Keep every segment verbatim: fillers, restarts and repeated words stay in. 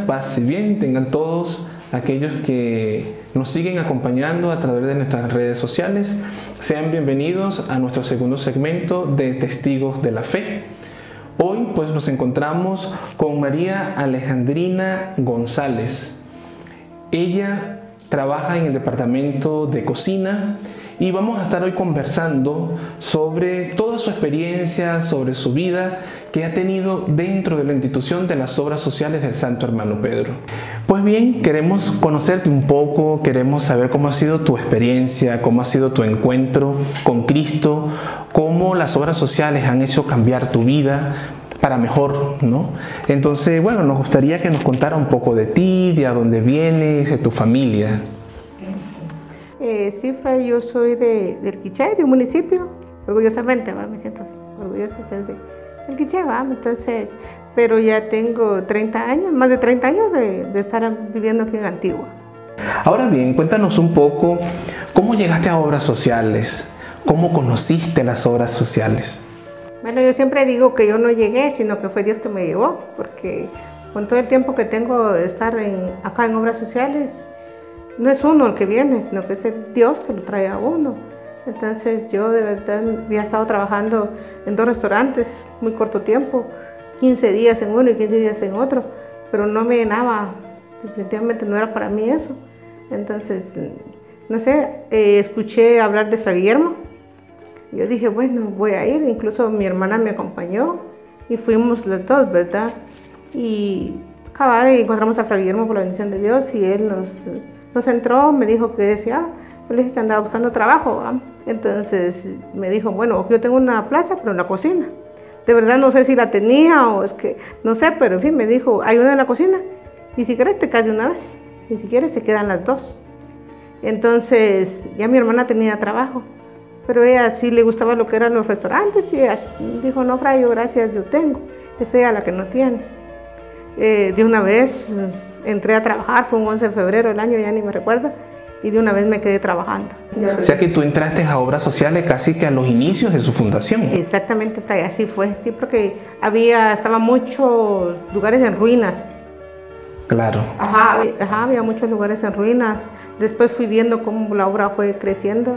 paz y bien tengan todos aquellos que nos siguen acompañando a través de nuestras redes sociales. Sean bienvenidos a nuestro segundo segmento de Testigos de la Fe. Hoy pues nos encontramos con María Alejandrina González. Ella trabaja en el departamento de cocina y vamos a estar hoy conversando sobre toda su experiencia, sobre su vida que ha tenido dentro de la institución de las obras sociales del Santo Hermano Pedro. Pues bien, queremos conocerte un poco, queremos saber cómo ha sido tu experiencia, cómo ha sido tu encuentro con Cristo, cómo las obras sociales han hecho cambiar tu vida para mejor, ¿no? Entonces, bueno, nos gustaría que nos contara un poco de ti, de a dónde vienes, de tu familia. Eh, sí, Fray, yo soy de, del Quiché, de un municipio, orgullosamente, ¿va? Me siento orgullosa de ser de, del Quiché, ¿va? Entonces, pero ya tengo treinta años, más de treinta años de, de estar viviendo aquí en Antigua. Ahora bien, cuéntanos un poco, ¿cómo llegaste a obras sociales? ¿Cómo conociste las obras sociales? Bueno, yo siempre digo que yo no llegué, sino que fue Dios que me llevó, porque con todo el tiempo que tengo de estar en, acá en obras sociales, no es uno el que viene, sino que es el Dios que lo trae a uno. Entonces yo de verdad había estado trabajando en dos restaurantes, muy corto tiempo, quince días en uno y quince días en otro, pero no me llenaba, definitivamente no era para mí eso. Entonces, no sé, eh, escuché hablar de Fray Guillermo. Yo dije, bueno, voy a ir, incluso mi hermana me acompañó y fuimos los dos, ¿verdad? Y acabar y encontramos a Fray Guillermo por la bendición de Dios y él nos, nos entró, me dijo que decía, yo le dije que andaba buscando trabajo, ¿va? Entonces me dijo, bueno, yo tengo una plaza, pero en la cocina. De verdad no sé si la tenía o es que, no sé, pero en fin, me dijo, hay una en la cocina y si quieres te caes de una vez y si quieres se quedan las dos. Entonces ya mi hermana tenía trabajo. Pero ella sí le gustaba lo que eran los restaurantes y ella dijo, no, Fray, yo gracias, yo tengo. Es ella la que no tiene. Eh, de una vez entré a trabajar, fue un once de febrero del año, ya ni me recuerdo, y de una vez me quedé trabajando. O sea que tú entraste a obras sociales casi que a los inicios de su fundación. Exactamente, Fray, así fue, sí, porque había, estaban muchos lugares en ruinas. Claro. Ajá, ajá, había muchos lugares en ruinas. Después fui viendo cómo la obra fue creciendo.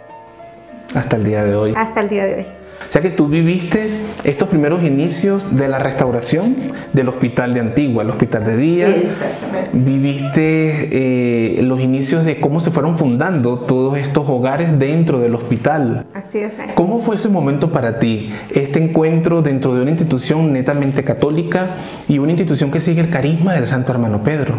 Hasta el día de hoy. Hasta el día de hoy. O sea que tú viviste estos primeros inicios de la restauración del hospital de Antigua, el hospital de día. Exactamente. Viviste eh, los inicios de cómo se fueron fundando todos estos hogares dentro del hospital. Así es. ¿Cómo fue ese momento para ti? Este encuentro dentro de una institución netamente católica y una institución que sigue el carisma del Santo Hermano Pedro.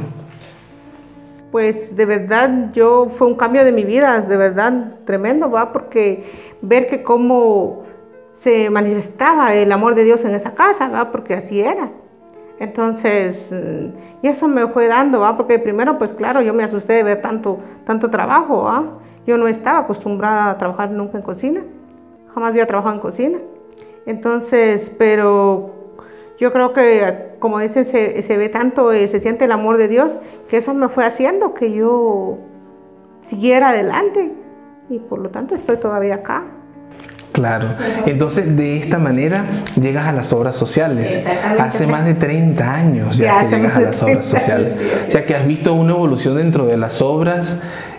Pues de verdad yo fue un cambio de mi vida, de verdad tremendo, ¿va? Porque ver que cómo se manifestaba el amor de Dios en esa casa, ¿va? Porque así era. Entonces, y eso me fue dando, ¿va? Porque primero, pues claro, yo me asusté de ver tanto, tanto trabajo, ¿va? Yo no estaba acostumbrada a trabajar nunca en cocina, jamás había trabajado en cocina. Entonces, pero yo creo que, como dicen, se, se ve tanto, eh, se siente el amor de Dios, que eso me fue haciendo que yo siguiera adelante y por lo tanto estoy todavía acá. Claro, entonces de esta manera llegas a las obras sociales. Hace más de treinta años ya, ya que llegas a las obras sociales. Sí, sí. O sea que has visto una evolución dentro de las obras,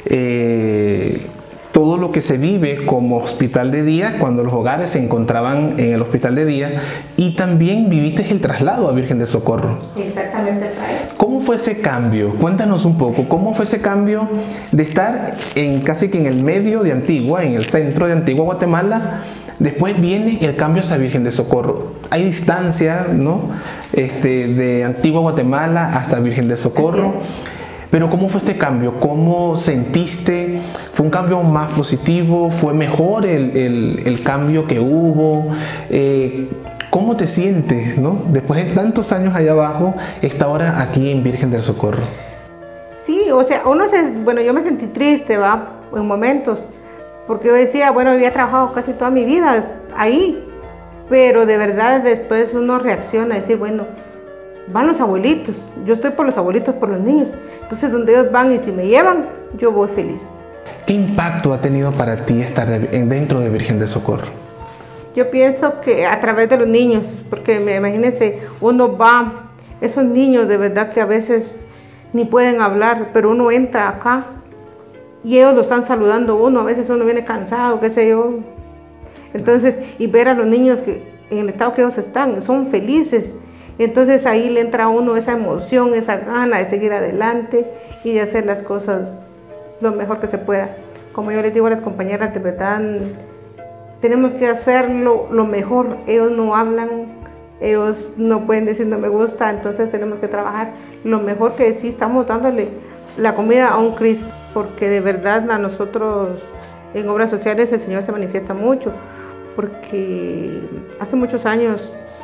eh, todo lo que se vive como hospital de día cuando los hogares se encontraban en el hospital de día y también viviste el traslado a Virgen de Socorro. Exactamente, Fray. ¿Cómo fue ese cambio? Cuéntanos un poco, ¿cómo fue ese cambio de estar en casi que en el medio de Antigua, en el centro de Antigua, Guatemala? Después viene el cambio hacia Virgen de Socorro. Hay distancia, ¿no? Este, de Antigua, Guatemala hasta Virgen de Socorro. Pero ¿cómo fue este cambio? ¿Cómo sentiste? ¿Fue un cambio más positivo? ¿Fue mejor el, el, el cambio que hubo? Eh, ¿Cómo te sientes, no? Después de tantos años allá abajo, esta hora aquí en Virgen del Socorro. Sí, o sea, uno se, bueno, yo me sentí triste, ¿va? En momentos, porque yo decía, bueno, había trabajado casi toda mi vida ahí, pero de verdad después uno reacciona y dice, bueno, van los abuelitos, yo estoy por los abuelitos, por los niños, entonces donde ellos van y si me llevan, yo voy feliz. ¿Qué impacto ha tenido para ti estar de, dentro de Virgen de Socorro? Yo pienso que a través de los niños, porque imagínense, uno va esos niños de verdad que a veces ni pueden hablar, pero uno entra acá y ellos lo están saludando a uno, a veces uno viene cansado, qué sé yo. Entonces, y ver a los niños que en el estado que ellos están, son felices. Entonces ahí le entra a uno esa emoción, esa gana de seguir adelante y de hacer las cosas lo mejor que se pueda. Como yo les digo a las compañeras, de verdad, tenemos que hacerlo lo mejor. Ellos no hablan, ellos no pueden decir no me gusta, entonces tenemos que trabajar lo mejor que sí estamos dándole la comida a un Cristo, porque de verdad a nosotros en obras sociales el Señor se manifiesta mucho, porque hace muchos años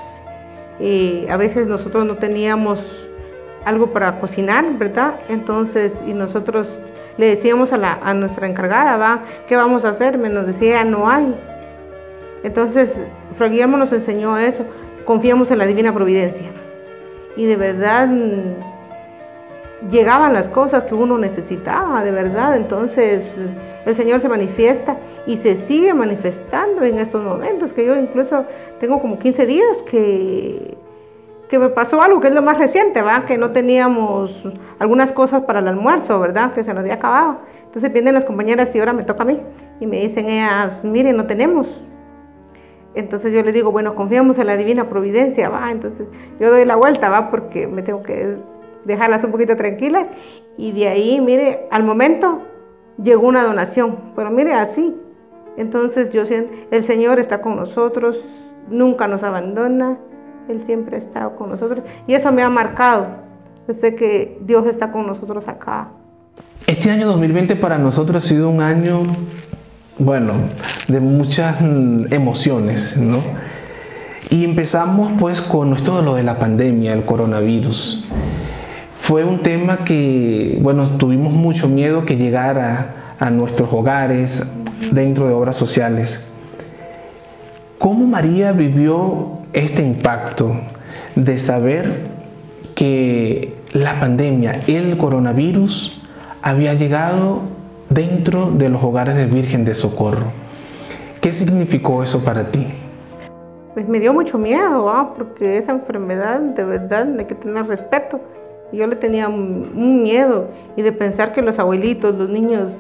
eh, a veces nosotros no teníamos algo para cocinar, ¿verdad? Entonces, y nosotros le decíamos a, la, a nuestra encargada, ¿va? ¿Qué vamos a hacer? Me nos decía, no hay. Entonces, Fray Guillermo nos enseñó eso, confiamos en la divina providencia. Y de verdad, llegaban las cosas que uno necesitaba, de verdad. Entonces, el Señor se manifiesta y se sigue manifestando en estos momentos, que yo incluso tengo como quince días que, que me pasó algo que es lo más reciente, ¿va? Que no teníamos algunas cosas para el almuerzo, ¿verdad? Que se nos había acabado. Entonces vienen las compañeras y ahora me toca a mí y me dicen ellas, miren, no tenemos. Entonces yo les digo, bueno, confiamos en la divina providencia, ¿va? Entonces yo doy la vuelta, ¿va? Porque me tengo que dejarlas un poquito tranquilas y de ahí, mire, al momento llegó una donación, pero mire, así. Entonces yo siento, el Señor está con nosotros, nunca nos abandona, Él siempre ha estado con nosotros y eso me ha marcado. Yo sé que Dios está con nosotros acá. Este año dos mil veinte para nosotros ha sido un año, bueno, de muchas emociones, ¿no? Y empezamos pues con esto de lo de la pandemia, el coronavirus. Fue un tema que, bueno, tuvimos mucho miedo que llegara a nuestros hogares dentro de obras sociales. ¿Cómo María vivió este impacto de saber que la pandemia, el coronavirus, había llegado dentro de los hogares de Virgen de Socorro? ¿Qué significó eso para ti? Pues me dio mucho miedo, ¿va? Porque esa enfermedad, de verdad, hay que tener respeto. Yo le tenía un miedo y de pensar que los abuelitos, los niños,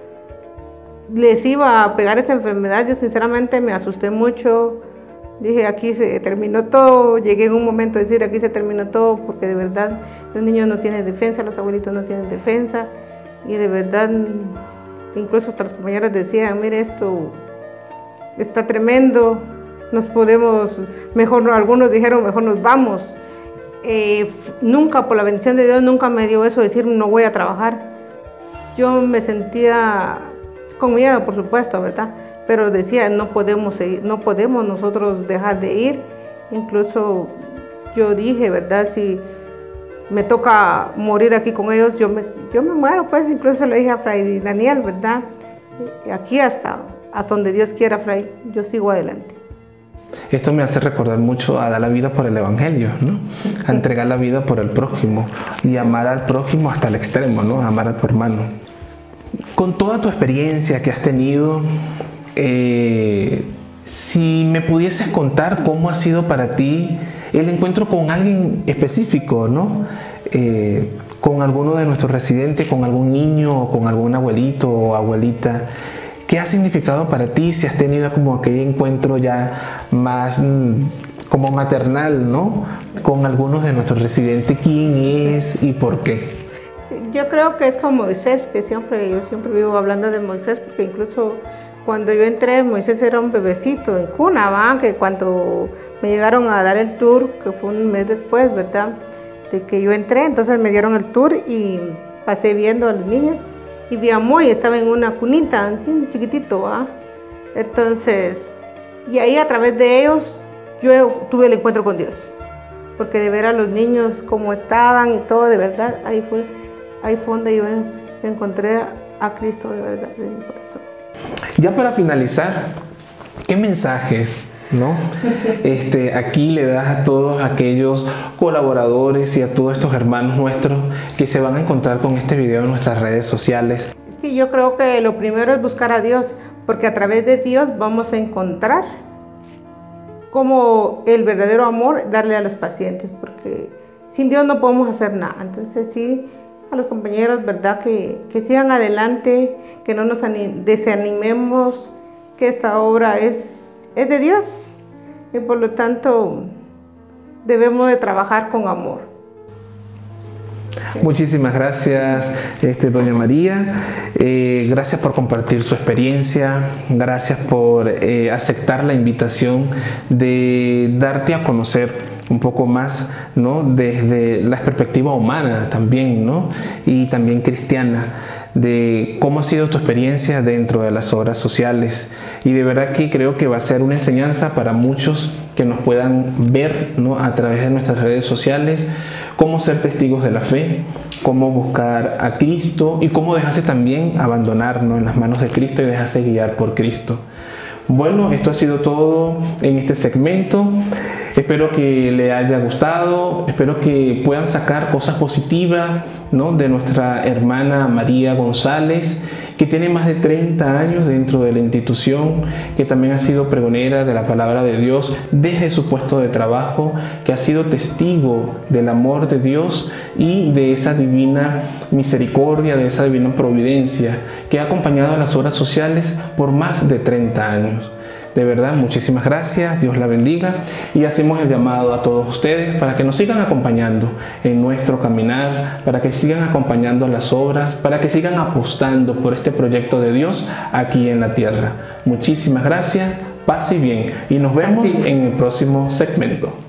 les iba a pegar esa enfermedad. Yo sinceramente me asusté mucho. Dije, aquí se terminó todo. Llegué en un momento a decir, aquí se terminó todo, porque de verdad los niños no tienen defensa, los abuelitos no tienen defensa. Y de verdad, incluso hasta las compañeras decían, mire, esto está tremendo, nos podemos, mejor, algunos dijeron, mejor nos vamos. Eh, nunca, por la bendición de Dios, nunca me dio eso de decir no voy a trabajar. Yo me sentía con miedo, por supuesto, ¿verdad? Pero decía, no podemos seguir, no podemos nosotros dejar de ir. Incluso yo dije, ¿verdad? Si me toca morir aquí con ellos, yo me, yo me muero, pues. Incluso le dije a Fray Daniel, ¿verdad? Aquí hasta, hasta donde Dios quiera, Fray, yo sigo adelante. Esto me hace recordar mucho a dar la vida por el Evangelio, ¿no? A entregar la vida por el prójimo y amar al prójimo hasta el extremo, ¿no? Amar a tu hermano. Con toda tu experiencia que has tenido, eh, si me pudieses contar cómo ha sido para ti el encuentro con alguien específico, ¿no? Eh, con alguno de nuestros residentes, con algún niño, o con algún abuelito o abuelita. ¿Qué ha significado para ti si has tenido como aquel encuentro ya más mmm, como maternal, ¿no? Con algunos de nuestros residentes? ¿Quién es y por qué? Yo creo que es con Moisés, que siempre, yo siempre vivo hablando de Moisés, porque incluso cuando yo entré, Moisés era un bebecito en cuna, ¿va? Que cuando me llegaron a dar el tour, que fue un mes después, ¿verdad? De que yo entré, entonces me dieron el tour y pasé viendo a los niños. Y vi a Moy, estaba en una cunita, un chiquitito, ¿va? Entonces, y ahí a través de ellos, yo tuve el encuentro con Dios. Porque de ver a los niños cómo estaban y todo, de verdad, ahí fue, ahí fue donde yo encontré a Cristo, de verdad, de mi corazón. Ya para finalizar, ¿qué mensajes, ¿no? Este, aquí le das a todos aquellos colaboradores y a todos estos hermanos nuestros que se van a encontrar con este video en nuestras redes sociales? Sí, yo creo que lo primero es buscar a Dios, porque a través de Dios vamos a encontrar como el verdadero amor darle a los pacientes, porque sin Dios no podemos hacer nada. Entonces sí, a los compañeros, ¿verdad? Que, que sigan adelante, que no nos desanimemos, que esta obra es, es de Dios y por lo tanto debemos de trabajar con amor. Muchísimas gracias, este, doña María. Eh, gracias por compartir su experiencia. Gracias por eh, aceptar la invitación de darte a conocer un poco más, ¿no? Desde la perspectiva humana también, ¿no? Y también cristiana, de cómo ha sido tu experiencia dentro de las obras sociales. Y de verdad que creo que va a ser una enseñanza para muchos que nos puedan ver, ¿no? A través de nuestras redes sociales, cómo ser testigos de la fe, cómo buscar a Cristo y cómo dejarse también abandonarnos en las manos de Cristo y dejarse guiar por Cristo. Bueno, esto ha sido todo en este segmento. Espero que le haya gustado, espero que puedan sacar cosas positivas, ¿no? De nuestra hermana María González, que tiene más de treinta años dentro de la institución, que también ha sido pregonera de la palabra de Dios desde su puesto de trabajo, que ha sido testigo del amor de Dios y de esa divina misericordia, de esa divina providencia, que ha acompañado a las obras sociales por más de treinta años. De verdad, muchísimas gracias, Dios la bendiga, y hacemos el llamado a todos ustedes para que nos sigan acompañando en nuestro caminar, para que sigan acompañando las obras, para que sigan apostando por este proyecto de Dios aquí en la tierra. Muchísimas gracias, paz y bien, y nos vemos en el próximo segmento.